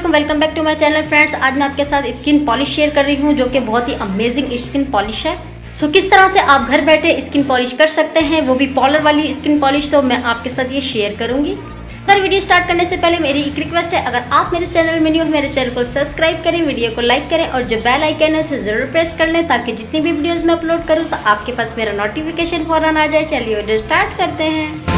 Welcome back to my channel friends. आज मैं आपके साथ स्किन पॉलिश शेयर कर रही हूँ जो कि बहुत ही अमेजिंग स्किन पॉलिश है। किस तरह से आप घर बैठे स्किन पॉलिश कर सकते हैं, वो भी पार्लर वाली स्किन पॉलिश, तो मैं आपके साथ ये शेयर करूंगी। अगर वीडियो स्टार्ट करने से पहले मेरी एक रिक्वेस्ट है, अगर आप मेरे चैनल में न्यू हो मेरे चैनल को सब्सक्राइब करें, वीडियो को लाइक करें और जो बेल आइकन है उसे जरूर प्रेस कर लें ताकि जितनी भी वीडियोस मैं अपलोड करूँ तो आपके पास मेरा नोटिफिकेशन फौरन आ जाए। चलिए वीडियो स्टार्ट करते हैं।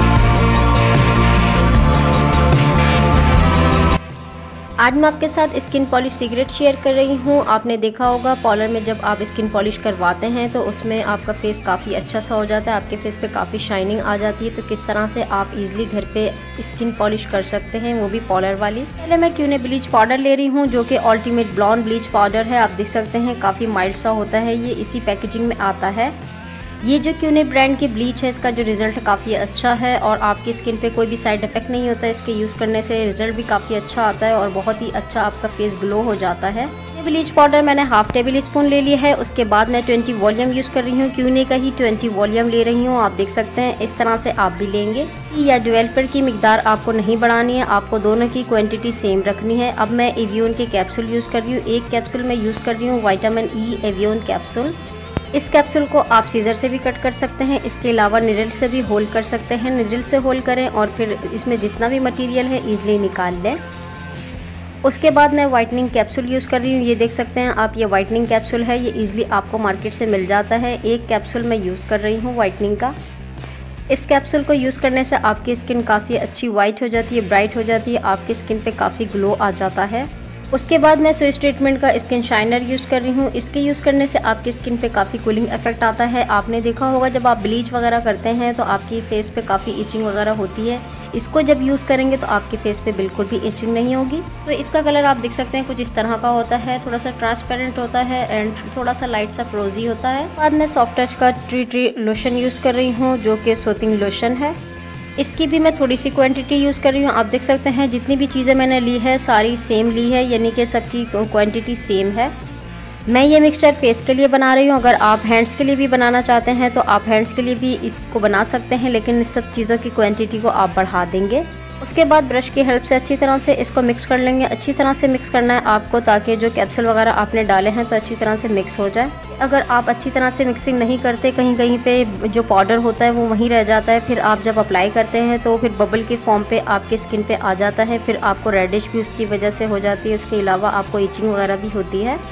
आज मैं आपके साथ स्किन पॉलिश सीक्रेट शेयर कर रही हूँ। आपने देखा होगा पार्लर में जब आप स्किन पॉलिश करवाते हैं तो उसमें आपका फेस काफ़ी अच्छा सा हो जाता है, आपके फेस पे काफ़ी शाइनिंग आ जाती है। तो किस तरह से आप इजीली घर पे स्किन पॉलिश कर सकते हैं, वो भी पार्लर वाली। पहले मैं क्यूने ब्लीच पाउडर ले रही हूँ जो कि अल्टीमेट ब्लॉन्ड ब्लीच पाउडर है। आप देख सकते हैं काफ़ी माइल्ड सा होता है, ये इसी पैकेजिंग में आता है। ये जो क्यूने ब्रांड की ब्लीच है इसका जो रिज़ल्ट काफ़ी अच्छा है और आपकी स्किन पे कोई भी साइड इफ़ेक्ट नहीं होता है। इसके यूज़ करने से रिज़ल्ट भी काफ़ी अच्छा आता है और बहुत ही अच्छा आपका फेस ग्लो हो जाता है। ये ब्लीच पाउडर मैंने हाफ टेबल स्पून ले लिया है। उसके बाद मैं 20 वॉल्यूम यूज़ कर रही हूँ, क्यूने का ही 20 वॉल्यूम ले रही हूँ। आप देख सकते हैं इस तरह से आप भी लेंगे या डेवलपर की मिकदार आपको नहीं बढ़ानी है, आपको दोनों की क्वांटिटी सेम रखनी है। अब मैं एवियन के कैप्सूल यूज़ कर रही हूँ। एक कैप्सूल मैं यूज़ कर रही हूँ विटामिन ई एवियन कैप्सूल। इस कैप्सूल को आप सीजर से भी कट कर सकते हैं, इसके अलावा निडल से भी होल कर सकते हैं। निडल से होल करें और फिर इसमें जितना भी मटेरियल है इजीली निकाल लें। उसके बाद मैं वाइटनिंग कैप्सूल यूज़ कर रही हूँ। ये देख सकते हैं आप, ये वाइटनिंग कैप्सूल है, ये इजीली आपको मार्केट से मिल जाता है। एक कैप्सूल मैं यूज़ कर रही हूँ वाइटनिंग का। इस कैप्सूल को यूज़ करने से आपकी स्किन काफ़ी अच्छी वाइट हो जाती है, ब्राइट हो जाती है, आपकी स्किन पे काफ़ी ग्लो आ जाता है। उसके बाद मैं स्विस ट्रीटमेंट का स्किन शाइनर यूज़ कर रही हूँ। इसके यूज़ करने से आपकी स्किन पे काफ़ी कूलिंग इफेक्ट आता है। आपने देखा होगा जब आप ब्लीच वगैरह करते हैं तो आपकी फेस पे काफ़ी इचिंग वगैरह होती है। इसको जब यूज़ करेंगे तो आपके फेस पे बिल्कुल भी इचिंग नहीं होगी। तो इसका कलर आप देख सकते हैं कुछ इस तरह का होता है, थोड़ा सा ट्रांसपेरेंट होता है एंड थोड़ा सा लाइट सा फ्रोजी होता है। बाद में सॉफ्ट टच का ट्री लोशन यूज़ कर रही हूँ जो कि सोथिंग लोशन है। इसकी भी मैं थोड़ी सी क्वांटिटी यूज़ कर रही हूँ। आप देख सकते हैं जितनी भी चीज़ें मैंने ली है सारी सेम ली है, यानी कि सबकी क्वांटिटी सेम है। मैं ये मिक्सचर फेस के लिए बना रही हूँ। अगर आप हैंड्स के लिए भी बनाना चाहते हैं तो आप हैंड्स के लिए भी इसको बना सकते हैं, लेकिन इस सब चीज़ों की क्वांटिटी को आप बढ़ा देंगे। उसके बाद ब्रश की हेल्प से अच्छी तरह से इसको मिक्स कर लेंगे। अच्छी तरह से मिक्स करना है आपको ताकि जो कैप्सूल वगैरह आपने डाले हैं तो अच्छी तरह से मिक्स हो जाए। अगर आप अच्छी तरह से मिक्सिंग नहीं करते, कहीं कहीं पे जो पाउडर होता है वो वहीं रह जाता है, फिर आप जब अप्लाई करते हैं तो फिर बबल के फॉर्म पे आपके स्किन पे आ जाता है, फिर आपको रेडिश भी उसकी वजह से हो जाती है। उसके अलावा आपको इचिंग वगैरह भी होती है।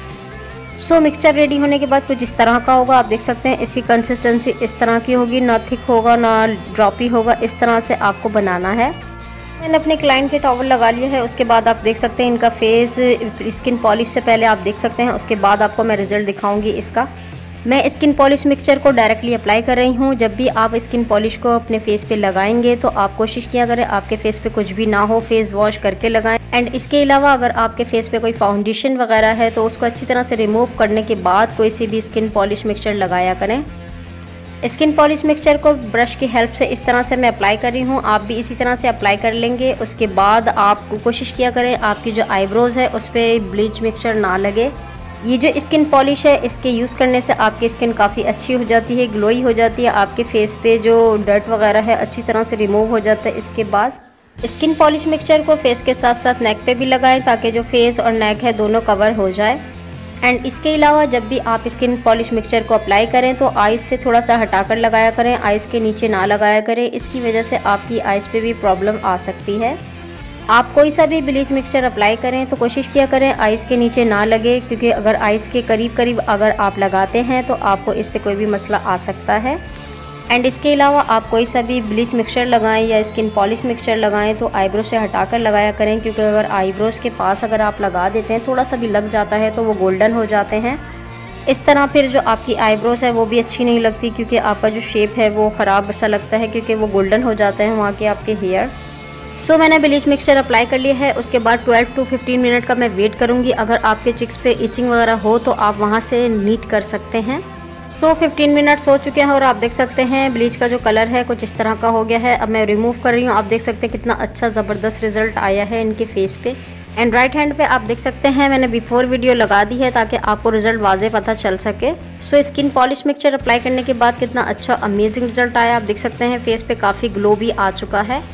मिक्सचर रेडी होने के बाद कुछ इस तरह का होगा। आप देख सकते हैं इसकी कंसिस्टेंसी इस तरह की होगी, ना थिक होगा ना ड्रॉपी होगा। इस तरह से आपको बनाना है। मैंने अपने क्लाइंट के टॉवल लगा लिया है। उसके बाद आप देख सकते हैं इनका फेस स्किन पॉलिश से पहले आप देख सकते हैं, उसके बाद आपको मैं रिजल्ट दिखाऊंगी इसका। मैं स्किन पॉलिश मिक्सचर को डायरेक्टली अप्लाई कर रही हूँ। जब भी आप स्किन पॉलिश को अपने फेस पे लगाएंगे तो आप कोशिश किया करें आपके फेस पे कुछ भी ना हो, फेस वॉश करके लगाएं। एंड इसके अलावा अगर आपके फेस पे कोई फाउंडेशन वगैरह है तो उसको अच्छी तरह से रिमूव करने के बाद कोई सी भी स्किन पॉलिश मिक्सचर लगाया करें। स्किन पॉलिश मिक्सचर को ब्रश की हेल्प से इस तरह से मैं अप्लाई कर रही हूँ, आप भी इसी तरह से अप्लाई कर लेंगे। उसके बाद आप कोशिश किया करें आपकी जो आईब्रोज़ है उस पर ब्लीच मिक्सचर ना लगे। ये जो स्किन पॉलिश है इसके यूज़ करने से आपकी स्किन काफ़ी अच्छी हो जाती है, ग्लोई हो जाती है, आपके फेस पे जो डर्ट वगैरह है अच्छी तरह से रिमूव हो जाता है। इसके बाद स्किन पॉलिश मिक्सचर को फेस के साथ साथ नेक पे भी लगाएं ताकि जो फेस और नेक है दोनों कवर हो जाए। एंड इसके अलावा जब भी आप स्किन पॉलिश मिक्सचर को अप्लाई करें तो आइज़ से थोड़ा सा हटाकर लगाया करें, आइज़ के नीचे ना लगाया करें। इसकी वजह से आपकी आइज़ पे भी प्रॉब्लम आ सकती है। आप कोई सा भी ब्लीच मिक्सचर अप्लाई करें तो कोशिश किया करें आइज़ के नीचे ना लगे, क्योंकि अगर आइज़ के करीब करीब अगर आप लगाते हैं तो आपको इससे कोई भी मसला आ सकता है। एंड इसके अलावा आप कोई सा भी ब्लीच मिक्सचर लगाएं या स्किन पॉलिश मिक्सचर लगाएं तो आईब्रो से हटाकर लगाया करें, क्योंकि अगर आईब्रोज़ के पास अगर आप लगा देते हैं थोड़ा सा भी लग जाता है तो वो गोल्डन हो जाते हैं। इस तरह फिर जो आपकी आईब्रोज़ है वो भी अच्छी नहीं लगती, क्योंकि आपका जो शेप है वो ख़राब सा लगता है, क्योंकि वो गोल्डन हो जाते हैं वहाँ के आपके हेयर। मैंने ब्लीच मिक्सचर अप्लाई कर लिया है। उसके बाद 12 to 15 मिनट का मैं वेट करूँगी। अगर आपके चिक्स पे इचिंग वगैरह हो तो आप वहाँ से नीट कर सकते हैं। 15 मिनट्स हो चुके हैं और आप देख सकते हैं ब्लीच का जो कलर है कुछ इस तरह का हो गया है। अब मैं रिमूव कर रही हूँ। आप देख सकते हैं कितना अच्छा ज़बरदस्त रिजल्ट आया है इनके फेस पे। एंड राइट हैंड पे आप देख सकते हैं मैंने बिफोर वीडियो लगा दी है ताकि आपको रिजल्ट वाजे पता चल सके। स्किन पॉलिश मिक्सचर अप्लाई करने के बाद कितना अच्छा अमेजिंग रिजल्ट आया। आप देख सकते हैं फेस पे काफ़ी ग्लो भी आ चुका है।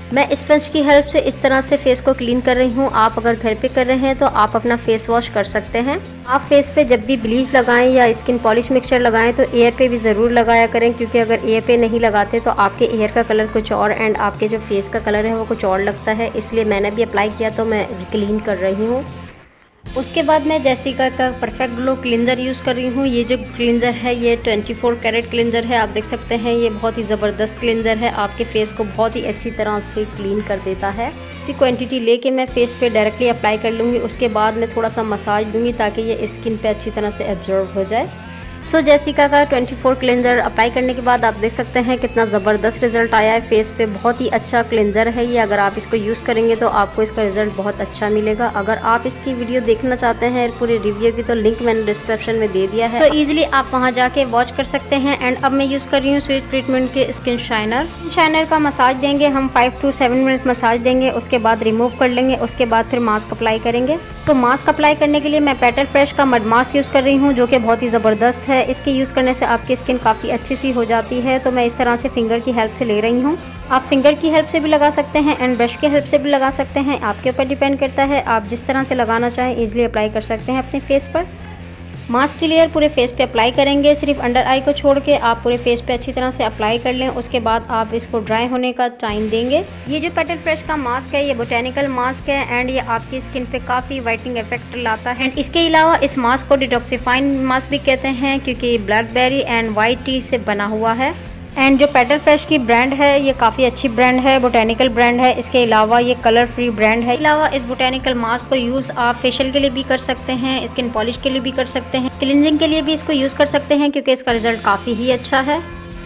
मैं स्पंज की हेल्प से इस तरह से फेस को क्लीन कर रही हूँ। आप अगर घर पे कर रहे हैं तो आप अपना फेस वॉश कर सकते हैं। आप फेस पे जब भी ब्लीच लगाएं या स्किन पॉलिश मिक्सचर लगाएं तो एयर पे भी ज़रूर लगाया करें, क्योंकि अगर एयर पे नहीं लगाते तो आपके एयर का कलर कुछ और एंड आपके जो फेस का कलर है वो कुछ और लगता है। इसलिए मैंने भी अप्लाई किया तो मैं क्लीन कर रही हूँ। उसके बाद मैं जेसिका का परफेक्ट ग्लो क्लींजर यूज़ कर रही हूँ। ये जो क्लींजर है ये 24 कैरेट क्लींजर है। आप देख सकते हैं ये बहुत ही ज़बरदस्त क्लींजर है, आपके फेस को बहुत ही अच्छी तरह से क्लीन कर देता है। इसी क्वांटिटी लेके मैं फेस पे डायरेक्टली अप्लाई कर लूँगी। उसके बाद मैं थोड़ा सा मसाज दूँगी ताकि ये स्किन पे अच्छी तरह से एब्जॉर्ब हो जाए। सो जेसिका का 24 क्लेंजर अप्लाई करने के बाद आप देख सकते हैं कितना ज़बरदस्त रिजल्ट आया है फेस पे। बहुत ही अच्छा क्लेंजर है ये, अगर आप इसको यूज़ करेंगे तो आपको इसका रिजल्ट बहुत अच्छा मिलेगा। अगर आप इसकी वीडियो देखना चाहते हैं पूरे रिव्यू की तो लिंक मैंने डिस्क्रिप्शन में दे दिया है, सो ईजिली आप वहाँ जाके वॉच कर सकते हैं। एंड अब मैं यूज़ कर रही हूँ स्वीट ट्रीटमेंट के स्किन शाइनर का मसाज देंगे हम 5 to 7 मिनट मसाज देंगे, उसके बाद रिमूव कर लेंगे, उसके बाद फिर मास्क अप्लाई करेंगे। तो मास्क अप्लाई करने के लिए मैं पेटल फ्रेश का मड मास्क यूज़ कर रही हूँ जो कि बहुत ही ज़बरदस्त है। इसके यूज़ करने से आपकी स्किन काफ़ी अच्छी सी हो जाती है। तो मैं इस तरह से फिंगर की हेल्प से ले रही हूँ। आप फिंगर की हेल्प से भी लगा सकते हैं एंड ब्रश की हेल्प से भी लगा सकते हैं, आपके ऊपर डिपेंड करता है। आप जिस तरह से लगाना चाहें ईजिली अप्लाई कर सकते हैं अपने फेस पर। मास्क की लेयर पूरे फेस पे अप्लाई करेंगे, सिर्फ अंडर आई को छोड़ के आप पूरे फेस पे अच्छी तरह से अप्लाई कर लें। उसके बाद आप इसको ड्राई होने का टाइम देंगे। ये जो पेटल फ्रेश का मास्क है ये बोटेनिकल मास्क है एंड ये आपकी स्किन पे काफ़ी वाइटनिंग इफेक्ट लाता है। इसके अलावा इस मास्क को डिटॉक्सिफाइंग मास्क भी कहते हैं क्योंकि ब्लैकबेरी एंड वाइट टी से बना हुआ है। एंड जो पेटल फ्रेश की ब्रांड है ये काफ़ी अच्छी ब्रांड है, बोटेनिकल ब्रांड है। इसके अलावा ये कलर फ्री ब्रांड है। अलावा इस बोटेनिकल मास्क को यूज़ आप फेशियल के लिए भी कर सकते हैं, स्किन पॉलिश के लिए भी कर सकते हैं, क्लींजिंग के लिए भी इसको यूज़ कर सकते हैं क्योंकि इसका रिजल्ट काफ़ी ही अच्छा है।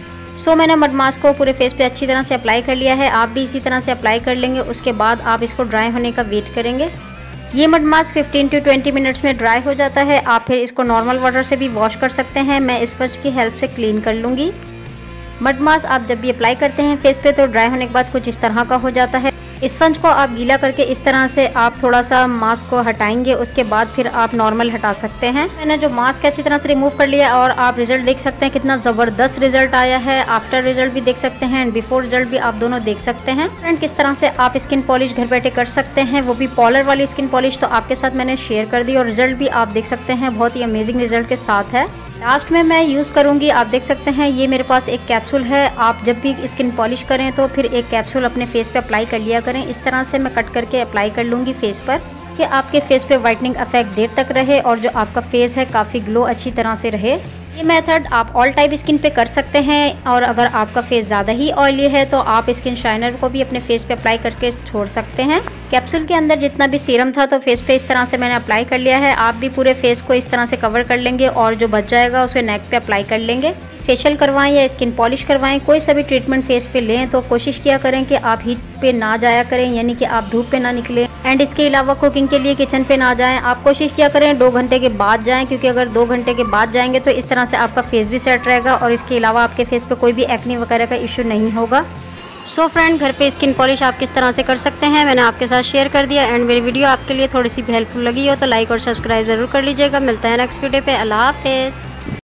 सो मैंने मड मास्क को पूरे फेस पे अच्छी तरह से अप्लाई कर लिया है, आप भी इसी तरह से अप्लाई कर लेंगे। उसके बाद आप इसको ड्राई होने का वेट करेंगे। ये मड मास्क 15 to 20 मिनट्स में ड्राई हो जाता है। आप फिर इसको नॉर्मल वाटर से भी वॉश कर सकते हैं। मैं स्पंज की हेल्प से क्लीन कर लूँगी। मड मास्क आप जब भी अप्लाई करते हैं फेस पे तो ड्राई होने के बाद कुछ इस तरह का हो जाता है। स्पंज को आप गीला करके इस तरह से आप थोड़ा सा मास्क को हटाएंगे, उसके बाद फिर आप नॉर्मल हटा सकते हैं। मैंने जो मास्क अच्छी तरह से रिमूव कर लिया और आप रिजल्ट देख सकते हैं कितना ज़बरदस्त रिजल्ट आया है। आफ्टर रिजल्ट भी देख सकते हैं एंड बिफोर रिजल्ट भी आप दोनों देख सकते हैं। फ्रेंड किस तरह से आप स्किन पॉलिश घर बैठे कर सकते हैं, वो भी पॉलर वाली स्किन पॉलिश तो आपके साथ मैंने शेयर कर दी और रिजल्ट भी आप देख सकते हैं बहुत ही अमेजिंग रिजल्ट के साथ है। लास्ट में मैं यूज़ करूँगी, आप देख सकते हैं ये मेरे पास एक कैप्सूल है। आप जब भी स्किन पॉलिश करें तो फिर एक कैप्सूल अपने फेस पे अप्लाई कर लिया करें। इस तरह से मैं कट करके अप्लाई कर लूँगी फेस पर कि आपके फेस पे वाइटनिंग इफेक्ट देर तक रहे और जो आपका फेस है काफ़ी ग्लो अच्छी तरह से रहे। ये मेथड आप ऑल टाइप स्किन पे कर सकते हैं और अगर आपका फेस ज़्यादा ही ऑयली है तो आप स्किन शाइनर को भी अपने फेस पे अप्लाई करके छोड़ सकते हैं। कैप्सूल के अंदर जितना भी सीरम था तो फेस पे इस तरह से मैंने अप्लाई कर लिया है। आप भी पूरे फेस को इस तरह से कवर कर लेंगे और जो बच जाएगा उसे नेक पे अप्लाई कर लेंगे। फेशियल करवाएं या स्किन पॉलिश करवाएं, कोई सा भी ट्रीटमेंट फेस पे लें तो कोशिश किया करें कि आप हीट पे ना जाया करें, यानी कि आप धूप पे ना निकलें। एंड इसके अलावा कुकिंग के लिए किचन पे ना जाएं। आप कोशिश किया करें 2 घंटे के बाद जाएं, क्योंकि अगर 2 घंटे के बाद जाएंगे तो इस तरह से आपका फेस भी सेट रहेगा और इसके अलावा आपके फेस पे कोई भी एक्ने वगैरह का इश्यू नहीं होगा। सो फ्रेंड घर पे स्किन पॉलिश आप किस तरह से कर सकते हैं मैंने आपके साथ शेयर कर दिया। एंड मेरी वीडियो आपके लिए थोड़ी सी भी हेल्पफुल लगी हो तो लाइक और सब्सक्राइब जरूर कर लीजिएगा। मिलता है नेक्स्ट वीडियो पे। अल्लाह हाफिज़।